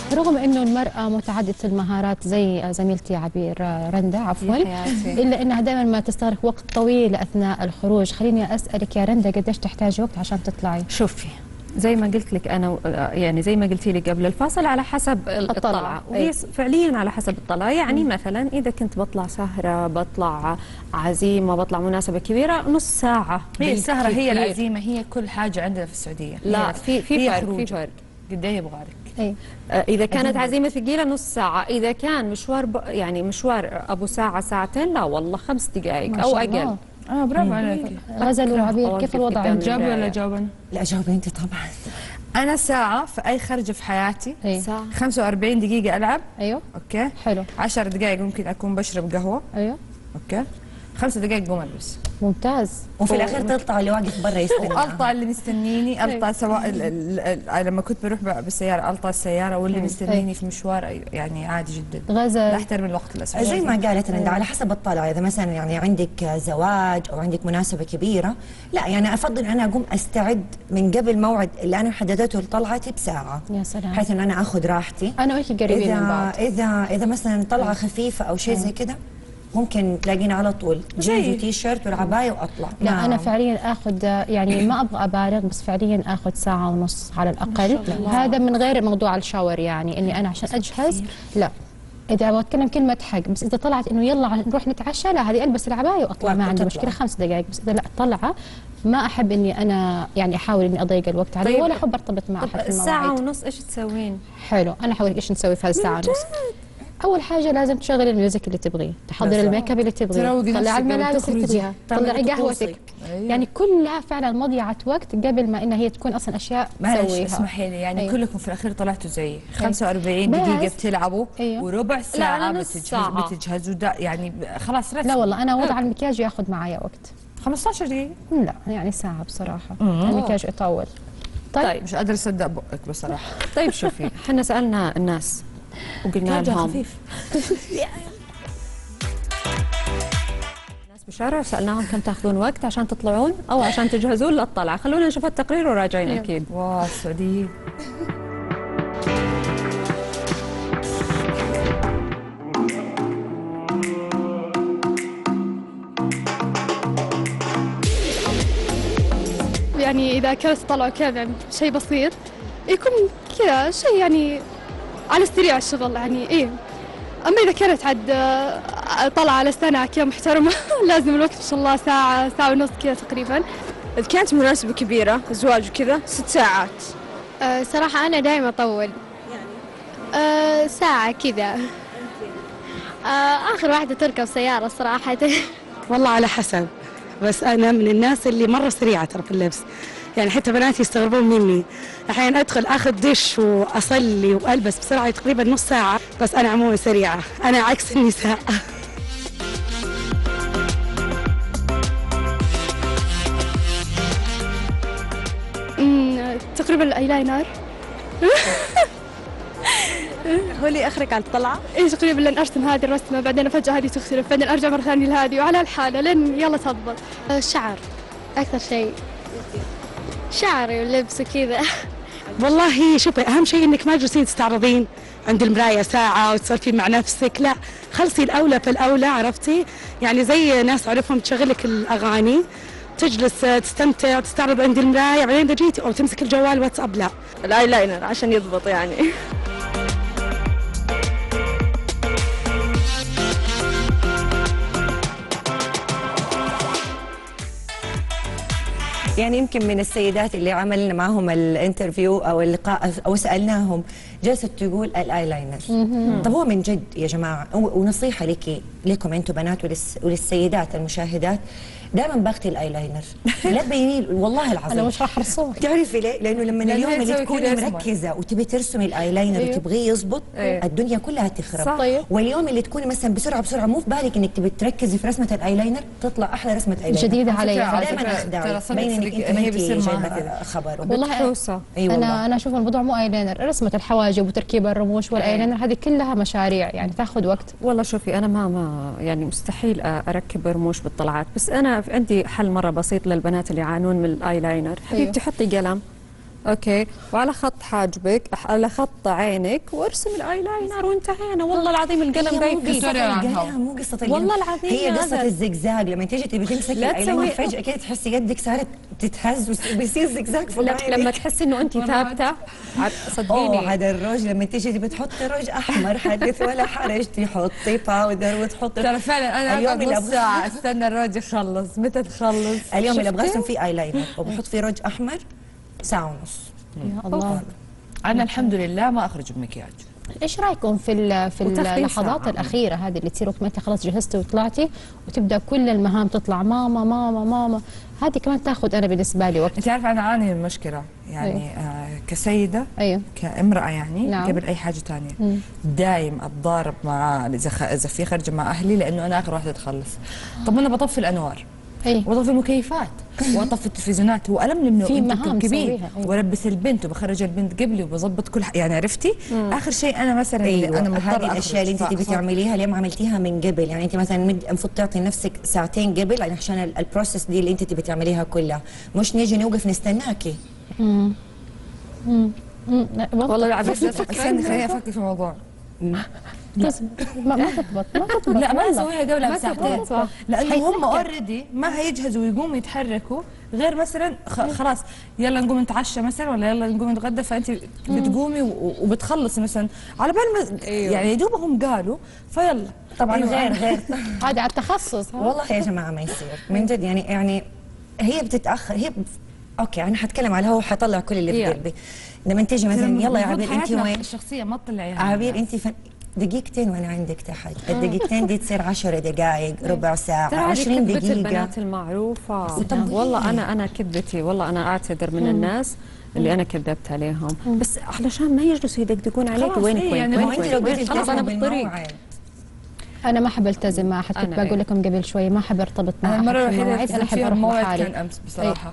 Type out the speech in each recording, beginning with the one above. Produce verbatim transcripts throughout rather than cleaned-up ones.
رغم انه المراه متعدده المهارات زي زميلتي عبير رندا عفوا، الا انها دائما ما تستغرق وقت طويل اثناء الخروج. خليني اسالك يا رندا، قديش تحتاج وقت عشان تطلعي؟ شوفي زي ما قلت لك انا، يعني زي ما قلتي لي قبل الفاصل، على حسب الطلعه, الطلعة. وهي أي. فعليا على حسب الطلعه. يعني م. مثلا اذا كنت بطلع سهره، بطلع عزيمه، بطلع مناسبه كبيره، نص ساعه. هي السهره هي العزيمه، هي كل حاجه عندنا في السعوديه. لا في في فرق في فرق قد ايه يبغى لك؟ اذا كانت عزيمه ثقيله نص ساعه، اذا كان مشوار ب... يعني مشوار ابو ساعه ساعتين، لا والله خمس دقائق او اقل. اه برافو عليك. غزل وعبير كيف الوضع؟ جاوبي ولا جاوب انا؟ لا جاوبي انت طبعا. انا ساعه في اي خرجه في حياتي. أيه. ساعه خمسة وأربعين دقيقه العب. ايوه اوكي حلو. عشر دقائق ممكن اكون بشرب قهوه. ايوه اوكي. خمس دقائق قوم البس. ممتاز. وفي الاخير تقطع اللي واقف برا يستنى، والقطع اللي مستنيني، القطع سواء لما كنت بروح بالسياره القطع السياره، واللي مستنيني في مشوار يعني عادي جدا. غزل احترم الوقت الاسبوعي زي ما قالت رندا على حسب الطلعه. اذا مثلا يعني عندك زواج او عندك مناسبه كبيره، لا يعني افضل انا اقوم استعد من قبل موعد اللي انا حددته لطلعتي بساعه. يا سلام. بحيث ان انا اخذ راحتي. انا وانت قريبين من بعض. اذا اذا مثلا طلعه خفيفه او شيء زي كذا، ممكن تلاقينا على طول جينز وتي شيرت والعبايه واطلع. لا نعم. انا فعليا اخذ، يعني ما ابغى ابالغ، بس فعليا اخذ ساعه ونص على الاقل. هذا من غير موضوع الشاور، يعني اني انا عشان اجهز لا. اذا بتكلم كلمه حق، بس اذا طلعت انه يلا نروح نتعشى، لا هذه البس العبايه واطلع، ما عندي مشكله خمس دقائق. بس اذا لا طلعه، ما احب اني انا يعني احاول اني اضيق الوقت عليه. طيب. ولا احب ارتبط مع احد في المواعيد. ساعه ونص ايش تسوين؟ حلو، انا احاول ايش نسوي في هالساعه ونص. اول حاجه لازم تشغلي الميوزك اللي تبغيه، تحضري الميك اب اللي تبغيه، طلعي الملابس اللي تبغيها، طلعي قهوتك. أيوة. يعني كلها فعلا مضيعه وقت قبل ما انها هي تكون اصلا اشياء تسويها. اسمحي لي يعني. أيوة. كلكم في الاخير طلعتوا زيي. خمسة بس. وأربعين دقيقه بتلعبوا. أيوة. وربع ساعه بتجهز بتجهزوا يعني خلاص رسم. لا والله انا وضع المكياج ياخذ معايا وقت خمسة عشر دقيقه. لا يعني ساعه بصراحه. المكياج يطول. طيب. طيب مش قادره اصدق بقك بصراحه. طيب شوفي، احنا سالنا الناس وقلنا لهم خفيف. الناس بالشارع سالناهم كم تاخذون وقت عشان تطلعون او عشان تجهزون للطلعه. خلونا نشوف التقرير وراجعين. اكيد. واو السعوديه. يعني اذا كانت طلعوا كذا يعني شيء بسيط، يكون كذا شيء يعني على السريع الشغل يعني ايه. اما اذا كانت عاد طلعه على سنه كذا محترمه لازم الوقت ان شاء الله ساعه ساعه ونص كذا تقريبا. اذا كانت مناسبه كبيره زواج وكذا ست ساعات. أه صراحه انا دائما اطول يعني أه ساعه كذا. أه اخر واحده تركب سياره صراحه. والله على حسب، بس انا من الناس اللي مره سريعه ترى في اللبس، يعني حتى بناتي يستغربون مني. احيانا ادخل اخذ دش واصلي والبس بسرعه تقريبا نص ساعه، بس انا عموما سريعه، انا عكس النساء. امم تقريبا الايلاينر. هو اللي اخرك على الطلعه؟ ايه تقريبا لين ارسم هذه الرسمه، بعدين فجاه هذه تختلف، بعدين ارجع مره ثانيه لهذه، وعلى الحاله لين يلا تضبط. الشعر اكثر شيء، شعري واللبس وكذا. والله شوفي، اهم شيء انك ما تجلسين تستعرضين عند المرايه ساعه وتسولفين مع نفسك، لا خلصي الاولى في الاولى، عرفتي؟ يعني زي ناس اعرفهم تشغل لك الاغاني، تجلس تستمتع تستعرض عند المرايه، بعدين اذا جيتي او تمسك الجوال واتساب. لا الايلاينر عشان يضبط يعني. يعني يمكن من السيدات اللي عملنا معهم الانترفيو او اللقاء او سالناهم، جلست تقول الايلاينر. طب هو من جد يا جماعه، ونصيحه لك لكم انتم بنات وللس وللسيدات المشاهدات، دائما باختي الايلاينر. لا تبيني والله العظيم. انا مش راح ارسم. تعرفي ليه؟ لانه لما اليوم اللي تكوني مركزه وتبي ترسمي الايلاينر أيوه. وتبغيه يظبط، أيوه. الدنيا كلها تخرب. طيب. واليوم اللي تكوني مثلا بسرعه بسرعه مو في بالك انك تبي تركزي في رسمه الايلاينر، تطلع احلى رسمه ايلاينر جديده علي. دائما اخدعي بين انك انت ما هي جايبه خبر. والله أيوة انا انا اشوف الموضوع مو ايلاينر، رسمه الحواجب وتركيب الرموش والايلاينر هذه كلها مشاريع يعني تاخذ وقت. والله شوفي انا ما ما يعني مستحيل اركب رموش بالطلعات، بس انا عندي حل مره بسيط للبنات اللي يعانون من الايلاينر. حبيبتي حطي قلم اوكي، وعلى خط حاجبك، على خط عينك، وارسم الايلاينر وانتهينا. والله العظيم القلم جاي فيه. مو قصة القلم، والله العظيم هي قصة الزجزاج. لما تيجي تبي تمسكي الايلاينر فجأة كده تحسي يدك صارت تتهز وبيصير زجزاج فوق عينك. لما تحسي انه انت ثابته صدقيني. اوه هذا الروج لما تيجي تبي تحطي روج احمر حدث ولا حرج، تحطي باودر وتحطي. ترى فعلا انا اليوم نص ساعة استنى الروج يخلص، متى تخلص؟ اليوم اللي ابغى ارسم فيه ايلاينر وبحط فيه روج احمر ساعة ونص. يا الله. انا الحمد لله ما اخرج بمكياج. ايش رايكم في ال- في اللحظات الاخيره هذه اللي تصير وقت ما انت خلاص جهزتي وطلعتي وتبدا كل المهام تطلع ماما ماما ماما، هذه كمان تاخذ انا بالنسبه لي وقت. انت عارفه انا اعاني من مشكله يعني أيوه. آه كسيده ايوه كامراه يعني نعم. قبل اي حاجه ثانيه دايم اتضارب مع اذا خ... اذا في خرجه مع اهلي لانه انا اخر واحده تخلص. طب انا بطفي الانوار ايه واطفي المكيفات واطفي التلفزيونات والمني منه في انتم مهام كبير تسويها. أيوة. والبس البنت وبخرج البنت قبلي وبظبط كل ح... يعني عرفتي مم. اخر شيء انا مثلا أيوة. انا مضطره هذه الاشياء اللي انت تبي تعمليها اليوم عملتيها من قبل. يعني انت مثلا المفروض تعطي نفسك ساعتين قبل يعني عشان ال- البروسيس دي اللي انت تبي تعمليها كلها، مش نيجي نوقف نستناكي. امم امم والله العظيم استني خليني افكر في الموضوع. ما ما تضبط ما تضبط لا ما والله. نسويها قبلها بساعتين تضبط. لانه هم حيسكر. اوريدي ما هيجهزوا ويقوموا يتحركوا غير مثلا خ- خلاص يلا نقوم نتعشى مثلا ولا يلا نقوم نتغدى، فانت بتقومي و- وبتخلصي مثلا على بال ما أيوه. يعني يا دوبهم قالوا فيلا. طبعا أيوة. غير غير هذا على التخصص. ها؟ والله يا جماعه ما يصير من جد. يعني يعني هي بتتاخر. هي ب... اوكي انا حتكلم على هو حطلع كل اللي في Yeah. قلبي. لما تيجي مثلا يلا يا عبير انت وين؟ الشخصيه ما تطلعيها عبير انت فن... دقيقتين وانا عندك تحت. الدقيقتين دي تصير عشر دقائق، ربع ساعه، ترى هذه عشرين كذبة دقيقه. البنات المعروفة. طب والله ليه؟ انا انا كذبتي، والله انا اعتذر من الناس اللي انا كذبت عليهم، بس علشان ما يجلسوا يدقدقون عليك خلاص وينك إيه وينك يعني ما هو وينك انت لو وينك. قلتي خلاص انا التزمي بالطريق. بالموعد. انا ما احب التزم مع احد، كنت أنا بقول لكم قبل شوي ما احب ارتبط مع انا احد المره في الوحيده المواعيد، انا اللي احب فيها اروح الموعد لحالي. كان امس بصراحه.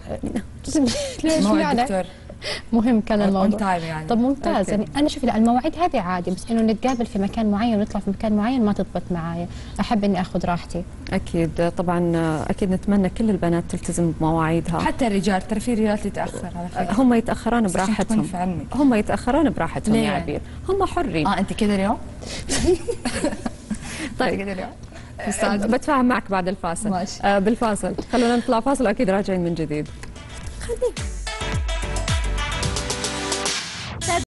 ليش موعد يعني؟ دكتور مهم كان اون الموضوع. تايم يعني. طب ممتاز. أوكي. يعني انا شوفي لا المواعيد هذه عادي، بس انه نتقابل في مكان معين ونطلع في مكان معين ما تضبط معايا. احب اني اخذ راحتي. اكيد طبعا اكيد نتمنى كل البنات تلتزم بمواعيدها. حتى الرجال ترى في رجال تتاخر على فكره. هم يتاخرون بس عشان تكوني براحتهم. في علمك. هم يتاخرون براحتهم ليه؟ يا عبير، هم حرين. اه انت كذا اليوم؟ طيب كذا اليوم؟ بتفاهم معك بعد الفاصل. ماشي. آه بالفاصل خلونا نطلع فاصل واكيد راجعين من جديد. خليك